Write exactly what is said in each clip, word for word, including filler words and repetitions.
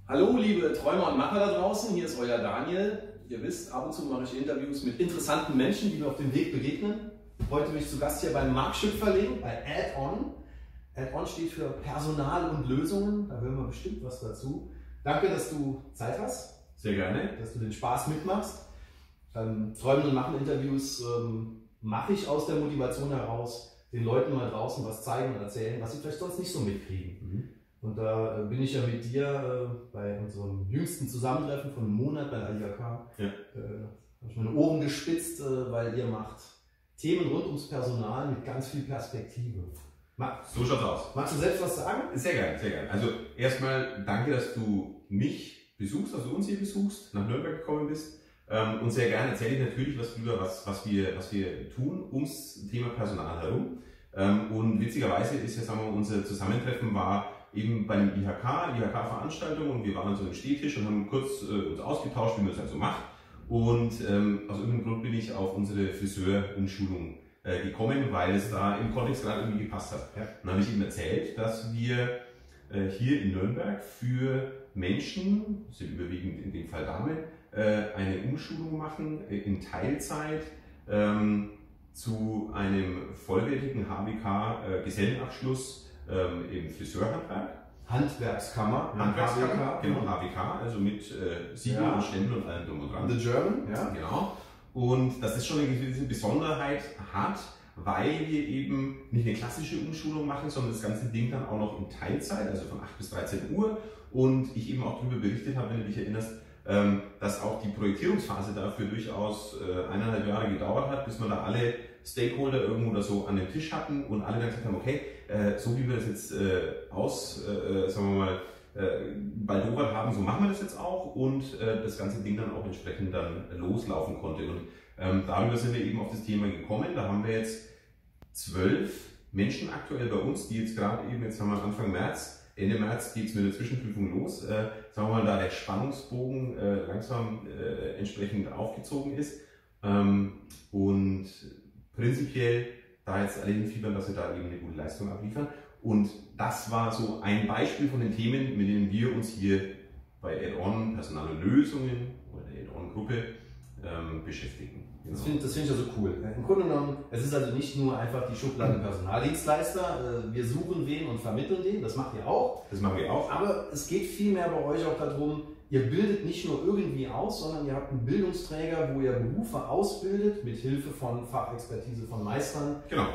Hallo liebe Träumer und Macher da draußen, hier ist euer Daniel. Ihr wisst, ab und zu mache ich Interviews mit interessanten Menschen, die mir auf dem Weg begegnen. Heute bin ich zu Gast hier beim Marc Schüpferling bei Add-On. Add-On steht für Personal und Lösungen, da hören wir bestimmt was dazu. Danke, dass du Zeit hast. Sehr gerne. Dass du den Spaß mitmachst. Ähm, Träumen und Machen Interviews ähm, mache ich aus der Motivation heraus, den Leuten mal draußen was zeigen und erzählen, was sie vielleicht sonst nicht so mitkriegen. Mhm. Und da bin ich ja mit dir äh, bei unserem jüngsten Zusammentreffen von einem Monat bei der I H K. Ja. Äh, habe ich meine Ohren gespitzt, äh, weil ihr macht Themen rund ums Personal mit ganz viel Perspektive. Ma so schaut's aus. Magst du selbst was sagen? Sehr gerne, sehr gerne. Also erstmal danke, dass du mich besuchst, dass du uns hier besuchst, nach Nürnberg gekommen bist. Ähm, und sehr gerne erzähle ich natürlich was drüber, was, was, wir, was wir tun ums Thema Personal herum. Ähm, und witzigerweise ist ja, sagen wir, unser Zusammentreffen war eben bei dem I H K, I H K-Veranstaltung, und wir waren an so einem Stehtisch und haben kurz äh, uns ausgetauscht, wie man das halt so macht. Und ähm, aus irgendeinem Grund bin ich auf unsere Friseur-Umschulung äh, gekommen, weil es da im Kontext gerade irgendwie gepasst hat. Ja. Dann habe ich ihm erzählt, dass wir äh, hier in Nürnberg für Menschen, das sind überwiegend in dem Fall Damen, äh, eine Umschulung machen äh, in Teilzeit ähm, zu einem vollwertigen H W K-Gesellenabschluss Ähm, im Friseurhandwerk. Handwerkskammer. Handwerkskammer, genau, H W K, also mit äh, Siegel ja. und Ständen und allem drum und dran. The German, ja. Genau. Und dass das schon eine gewisse Besonderheit hat, weil wir eben nicht eine klassische Umschulung machen, sondern das ganze Ding dann auch noch in Teilzeit, also von acht bis dreizehn Uhr. Und ich eben auch darüber berichtet habe, wenn du dich erinnerst, ähm, dass auch die Projektierungsphase dafür durchaus äh, eineinhalb Jahre gedauert hat, bis man da alle Stakeholder irgendwo da so an den Tisch hatten und alle dann gesagt haben, okay, äh, so wie wir das jetzt äh, aus, äh, sagen wir mal, äh, baldowert haben, so machen wir das jetzt auch, und äh, das ganze Ding dann auch entsprechend dann loslaufen konnte. Und ähm, darüber sind wir eben auf das Thema gekommen. Da haben wir jetzt zwölf Menschen aktuell bei uns, die jetzt gerade eben, jetzt haben wir Anfang März, Ende März geht es mit der Zwischenprüfung los, äh, sagen wir mal, da der Spannungsbogen äh, langsam äh, entsprechend aufgezogen ist. Ähm, und prinzipiell da jetzt alle hinfiebern, dass wir da eben eine gute Leistung abliefern. Und das war so ein Beispiel von den Themen, mit denen wir uns hier bei Add-On Personal und Lösungen oder der Add-On-Gruppe ähm, beschäftigen. Genau. Das finde das find ich ja so cool. Im Grunde genommen, es ist also nicht nur einfach die Schublade Personaldienstleister, wir suchen wen und vermitteln den, das macht ihr auch. Das machen wir auch. Aber es geht vielmehr bei euch auch darum, ihr bildet nicht nur irgendwie aus, sondern ihr habt einen Bildungsträger, wo ihr Berufe ausbildet, mit Hilfe von Fachexpertise von Meistern, genau.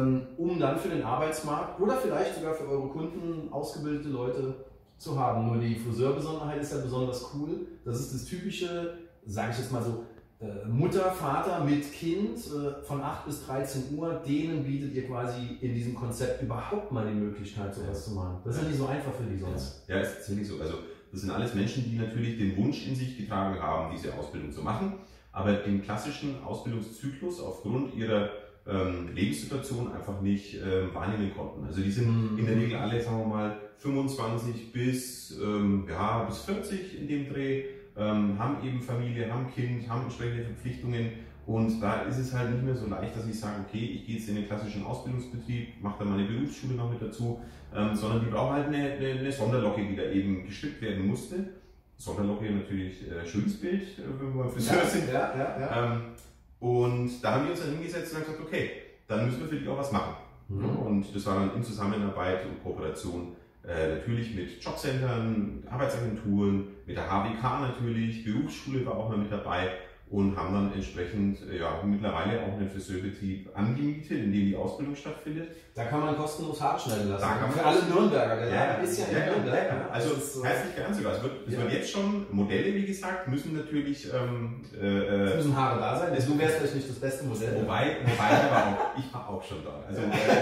um dann für den Arbeitsmarkt oder vielleicht sogar für eure Kunden ausgebildete Leute zu haben. Nur die Friseurbesonderheit ist ja besonders cool. Das ist das typische, sage ich jetzt mal so, Mutter, Vater mit Kind von acht bis dreizehn Uhr, denen bietet ihr quasi in diesem Konzept überhaupt mal die Möglichkeit, sowas zu machen. Das ist ja nicht so einfach für die sonst. Ja, ist tatsächlich so. Also das sind alles Menschen, die natürlich den Wunsch in sich getragen haben, diese Ausbildung zu machen, aber den klassischen Ausbildungszyklus aufgrund ihrer ähm, Lebenssituation einfach nicht ähm, wahrnehmen konnten. Also die sind mhm. in der Regel alle, sagen wir mal, fünfundzwanzig bis, ähm, ja, bis vierzig in dem Dreh, ähm, haben eben Familie, haben Kind, haben entsprechende Verpflichtungen, und da ist es halt nicht mehr so leicht, dass ich sage, okay, ich gehe jetzt in den klassischen Ausbildungsbetrieb, mache dann meine Berufsschule noch mit dazu, ähm, sondern die brauchen halt eine, eine, eine Sonderlocke, die da eben gestrickt werden musste. Sonderlocke natürlich äh, schönes Bild, äh, wenn wir beim Friseur ja, sind. Ja, ja, ja. Ähm, und da haben wir uns dann hingesetzt und gesagt, okay, dann müssen wir für die auch was machen. Mhm. Und das war dann in Zusammenarbeit und Kooperation äh, natürlich mit Jobcentern, Arbeitsagenturen, mit der H W K natürlich, Berufsschule war auch mal mit dabei, und haben dann entsprechend ja, mittlerweile auch einen Friseurbetrieb angemietet, in dem die Ausbildung stattfindet. Da kann man kostenlos Haare schneiden lassen. Da kann man für alle Nürnberger, der ja, ist ja in ja, Nürnberg. Ja, also so herzlich gern sogar. Es wird, es ja. wird jetzt schon, Modelle, wie gesagt, müssen natürlich... Ähm, äh, es müssen Haare da sein, du wärst vielleicht nicht das beste Modell. Wobei, wobei ich, aber auch, ich war auch schon da. Also,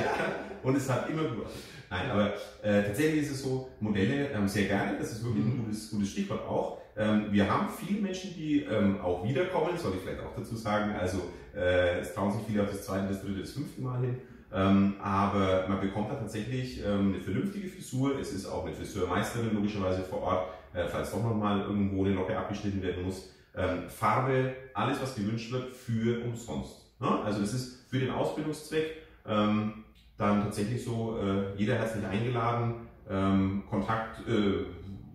äh, und es hat immer gut. Nein, aber äh, tatsächlich ist es so, Modelle ähm, sehr gerne, das ist wirklich ein gutes, gutes Stichwort auch. Ähm, wir haben viele Menschen, die ähm, auch wiederkommen, soll ich vielleicht auch dazu sagen, also äh, es trauen sich viele auf das zweite, das dritte, das fünfte Mal hin, ähm, aber man bekommt da tatsächlich ähm, eine vernünftige Frisur, es ist auch eine Friseurmeisterin logischerweise vor Ort, äh, falls doch nochmal irgendwo eine Locke abgeschnitten werden muss, ähm, Farbe, alles was gewünscht wird, für umsonst. Ne? Also das ist für den Ausbildungszweck ähm, dann tatsächlich so, äh, jeder herzlich eingeladen, ähm, Kontakt äh,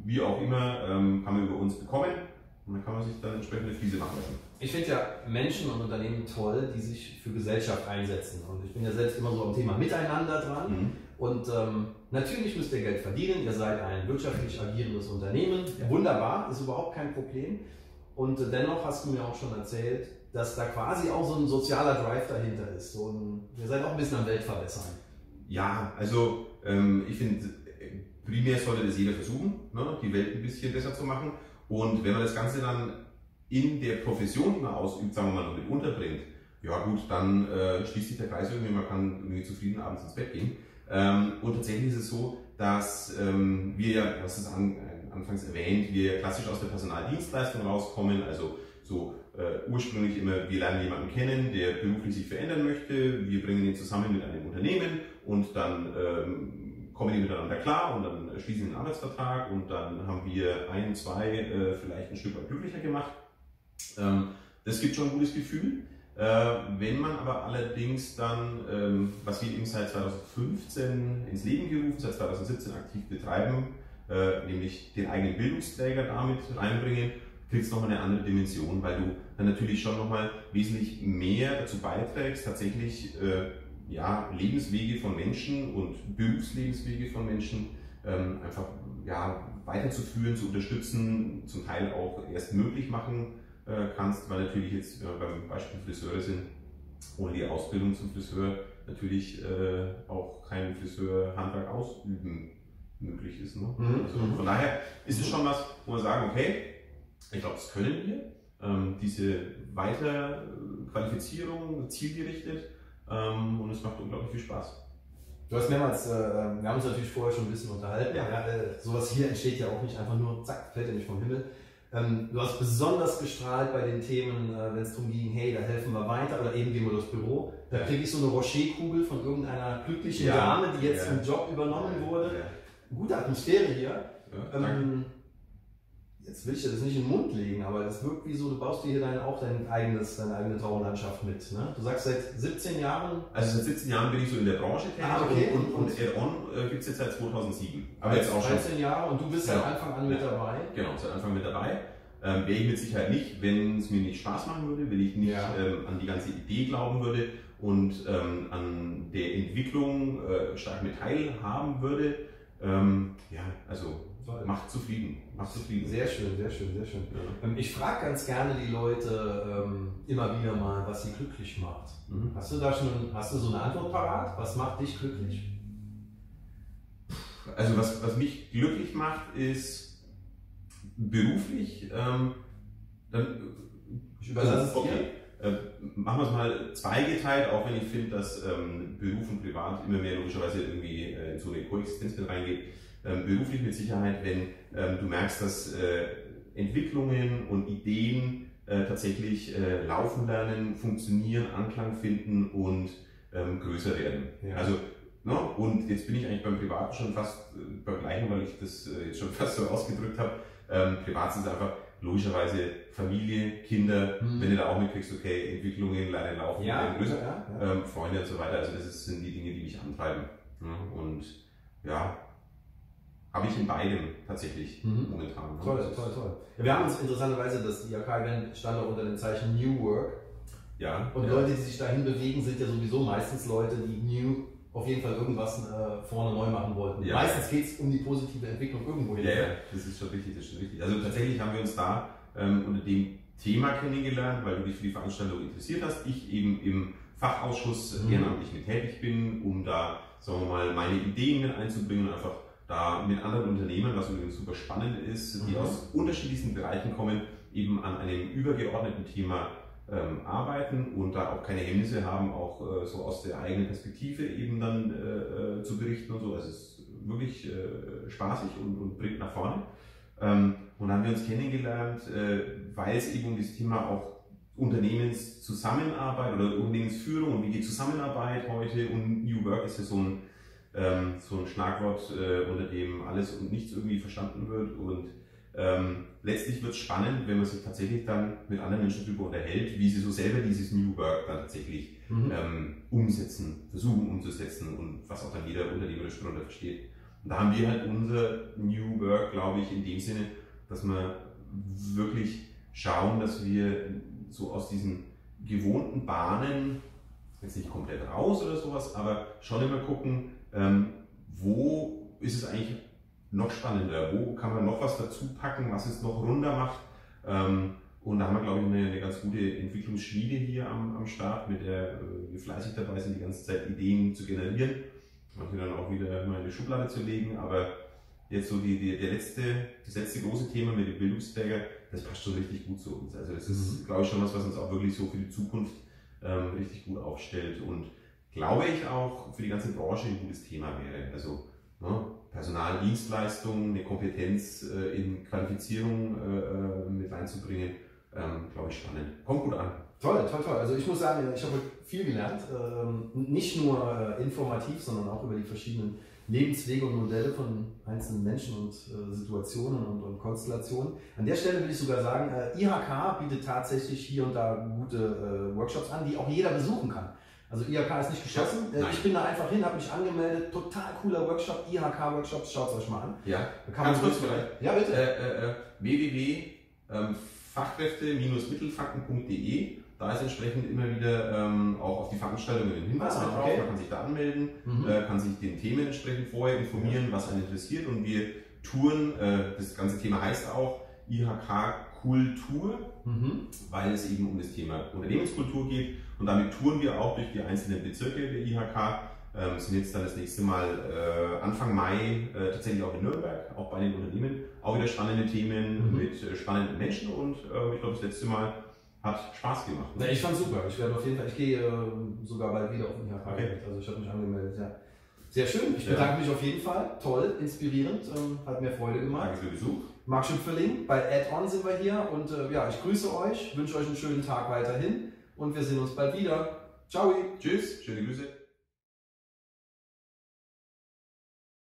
wie auch immer, ähm, kann man über uns bekommen und dann kann man sich dann entsprechende Fliese machen lassen. Ich finde ja Menschen und Unternehmen toll, die sich für Gesellschaft einsetzen. Und ich bin ja selbst immer so am Thema Miteinander dran. Mhm. Und ähm, natürlich müsst ihr Geld verdienen, ihr seid ein wirtschaftlich agierendes Unternehmen. Ja. Wunderbar, ist überhaupt kein Problem. Und äh, dennoch hast du mir auch schon erzählt, dass da quasi auch so ein sozialer Drive dahinter ist. So ein, ihr seid auch ein bisschen am Weltverbessern. Ja, also ähm, ich finde, primär sollte das jeder versuchen, ne, die Welt ein bisschen besser zu machen. Und wenn man das Ganze dann in der Profession, die man ausübt, sagen wir mal, mit unterbringt, ja gut, dann äh, schließt sich der Kreis irgendwie, man kann irgendwie zufrieden abends ins Bett gehen. Ähm, und tatsächlich ist es so, dass ähm, wir ja, du hast es an, äh, anfangs erwähnt, wir klassisch aus der Personaldienstleistung rauskommen, also so äh, ursprünglich immer, wir lernen jemanden kennen, der beruflich sich verändern möchte, wir bringen ihn zusammen mit einem Unternehmen und dann ähm, kommen die miteinander klar und dann schließen wir einen Arbeitsvertrag und dann haben wir ein, zwei äh, vielleicht ein Stück weit glücklicher gemacht. Ähm, das gibt schon ein gutes Gefühl. Äh, wenn man aber allerdings dann, ähm, was wir eben seit zweitausendfünfzehn ins Leben gerufen, seit zweitausendsiebzehn aktiv betreiben, äh, nämlich den eigenen Bildungsträger damit reinbringen, kriegt es nochmal eine andere Dimension, weil du dann natürlich schon nochmal wesentlich mehr dazu beiträgst, tatsächlich äh, ja, Lebenswege von Menschen und Berufslebenswege von Menschen ähm, einfach ja, weiterzuführen, zu unterstützen, zum Teil auch erst möglich machen äh, kannst, weil natürlich jetzt, wenn wir beim Beispiel Friseure sind, ohne die Ausbildung zum Friseur natürlich äh, auch kein Friseurhandwerk ausüben möglich ist. Ne? Mhm. Also von daher ist es schon was, wo wir sagen, okay, ich glaube, das können wir, ähm, diese Weiterqualifizierung zielgerichtet ähm, und es macht unglaublich viel Spaß. Du hast mehrmals, äh, wir haben uns natürlich vorher schon ein bisschen unterhalten, ja. Ja, äh, sowas hier entsteht ja auch nicht einfach nur, zack, fällt ja nicht vom Himmel. Ähm, du hast besonders gestrahlt bei den Themen, äh, wenn es darum ging, hey, da helfen wir weiter oder eben gehen wir durchs Büro. Da kriege ich so eine Rocherkugel von irgendeiner glücklichen ja. Dame, die jetzt ja. im Job übernommen wurde. Ja. Gute Atmosphäre hier. Ja, ähm, jetzt will ich dir das nicht in den Mund legen, aber das wirkt wie so, du baust dir hier dein, auch dein eigenes, deine eigene Traumlandschaft mit. Ne? Du sagst seit siebzehn Jahren. Also seit siebzehn Jahren bin ich so in der Branche tätig ah, okay. und, und, und Add-on äh, gibt es jetzt seit zweitausendsieben. Aber jetzt auch schon dreizehn Jahre und du bist genau. seit Anfang an mit dabei. Genau, seit Anfang mit dabei. Ähm, wäre ich mit Sicherheit nicht, wenn es mir nicht Spaß machen würde, wenn ich nicht ja. ähm, an die ganze Idee glauben würde und ähm, an der Entwicklung äh, stark mit teilhaben würde. Ähm, ja, also Toll. macht zufrieden, macht zufrieden. Sehr schön, sehr schön, sehr schön. Ja. Ähm, ich frage ganz gerne die Leute ähm, immer wieder mal, was sie glücklich macht. Mhm. Hast du da schon, hast du so eine Antwort parat? Was macht dich glücklich? Also was, was mich glücklich macht, ist beruflich, ähm, dann, ich überlasse es okay, äh, machen wir es mal zweigeteilt, auch wenn ich finde, dass ähm, Beruf und Privat immer mehr logischerweise irgendwie äh, in so eine Koexistenz mit reingeht. Ähm, beruflich mit Sicherheit, wenn ähm, du merkst, dass äh, Entwicklungen und Ideen äh, tatsächlich äh, laufen lernen, funktionieren, Anklang finden und ähm, größer werden. Ja. Also no, und jetzt bin ich eigentlich beim Privaten schon fast äh, beim Gleichen, weil ich das äh, jetzt schon fast so ausgedrückt habe. Ähm, privat sind es einfach logischerweise Familie, Kinder, hm. wenn du da auch mitkriegst, okay, Entwicklungen, Lernen, Laufen, ja, lösen, ja, ja. Ähm, Freunde und so weiter. Also das ist, sind die Dinge, die mich antreiben. Ja, und ja, habe ich in beidem tatsächlich mhm. momentan. Ne? Toll, toll, toll. Ja, wir haben uns interessanterweise, das I H K-Event stand auch unter dem Zeichen New Work. Ja. Und ja. Leute, die sich dahin bewegen, sind ja sowieso meistens Leute, die New auf jeden Fall irgendwas äh, vorne neu machen wollten. Ja. Meistens geht es um die positive Entwicklung irgendwo hin. Ja, ja, das ist schon richtig, das ist schon richtig. Also tatsächlich haben wir uns da ähm, unter dem Thema kennengelernt, weil du dich für die Veranstaltung interessiert hast. Ich eben im Fachausschuss mhm. ehrenamtlich mit tätig bin, um da, sagen wir mal, meine Ideen mit einzubringen und einfach da mit anderen Unternehmen, was übrigens super spannend ist, die mhm. aus unterschiedlichsten Bereichen kommen, eben an einem übergeordneten Thema ähm, arbeiten und da auch keine Hemmnisse haben, auch äh, so aus der eigenen Perspektive eben dann äh, zu berichten und so. Also es ist wirklich äh, spaßig und, und bringt nach vorne. Ähm, und dann haben wir uns kennengelernt, äh, weil es eben um das Thema auch Unternehmenszusammenarbeit oder Unternehmensführung und wie geht Zusammenarbeit heute und New Work ist ja so ein Ähm, so ein Schlagwort, äh, unter dem alles und nichts irgendwie verstanden wird und ähm, letztlich wird es spannend, wenn man sich tatsächlich dann mit anderen Menschen darüber unterhält, wie sie so selber dieses New Work dann tatsächlich mhm. ähm, umsetzen, versuchen umzusetzen und was auch dann jeder unternehmerisch darunter versteht. Und da haben wir halt unser New Work, glaube ich, in dem Sinne, dass wir wirklich schauen, dass wir so aus diesen gewohnten Bahnen, jetzt nicht komplett raus oder sowas, aber schon immer gucken, ähm, wo ist es eigentlich noch spannender, wo kann man noch was dazu packen, was es noch runder macht. Ähm, und da haben wir, glaube ich, eine, eine ganz gute Entwicklungsschmiede hier am, am Start, mit der äh, wir fleißig dabei sind, die ganze Zeit Ideen zu generieren, manche dann auch wieder mal in die Schublade zu legen, aber jetzt so die, die, der letzte, das letzte große Thema mit dem Bildungsträger, das passt schon richtig gut zu uns. Also das ist, mhm. glaube ich, schon was, was uns auch wirklich so für die Zukunft ähm, richtig gut aufstellt und glaube ich auch für die ganze Branche ein gutes Thema wäre. Also ne, Personaldienstleistungen, eine Kompetenz äh, in Qualifizierung äh, mit reinzubringen, ähm, glaube ich spannend. Kommt gut an. Toll, toll, toll. Also ich muss sagen, ich habe viel gelernt. Ähm, nicht nur äh, informativ, sondern auch über die verschiedenen Lebenswege und Modelle von einzelnen Menschen und äh, Situationen und, und Konstellationen. An der Stelle will ich sogar sagen, äh, I H K bietet tatsächlich hier und da gute äh, Workshops an, die auch jeder besuchen kann. Also I H K ist nicht geschlossen. Äh, ich bin da einfach hin, habe mich angemeldet. Total cooler Workshop, I H K-Workshops, schaut es euch mal an. Ja, da kann ganz man kurz vielleicht. Ja, bitte. Äh, äh, w w w punkt fachkräfte Bindestrich mittelfranken punkt de. Da ist entsprechend immer wieder ähm, auch auf die Veranstaltungen ein Hinweis ah, drauf. okay. Man kann sich da anmelden, mhm. äh, kann sich den Themen entsprechend vorher informieren, ja. was einen interessiert. Und wir touren, äh, das ganze Thema heißt auch I H K-Kultur, mhm. weil es eben um das Thema Unternehmenskultur geht. Und damit touren wir auch durch die einzelnen Bezirke der I H K. Ähm, sind jetzt dann das nächste Mal äh, Anfang Mai äh, tatsächlich auch in Nürnberg, auch bei den Unternehmen. Auch wieder spannende Themen mhm. mit äh, spannenden Menschen und äh, ich glaube das letzte Mal hat Spaß gemacht. Ja, ich fand super. Ich werde auf jeden Fall, ich gehe äh, sogar bald wieder auf den I H K. Okay. Also ich habe mich angemeldet, ja. Sehr schön. Ich bedanke ja. mich auf jeden Fall. Toll, inspirierend, ähm, hat mir Freude gemacht. Danke für den Besuch. Marc Schüpferling, bei Add-On sind wir hier und äh, ja, ich grüße euch, wünsche euch einen schönen Tag weiterhin und wir sehen uns bald wieder. Ciao. Tschüss, schöne Grüße.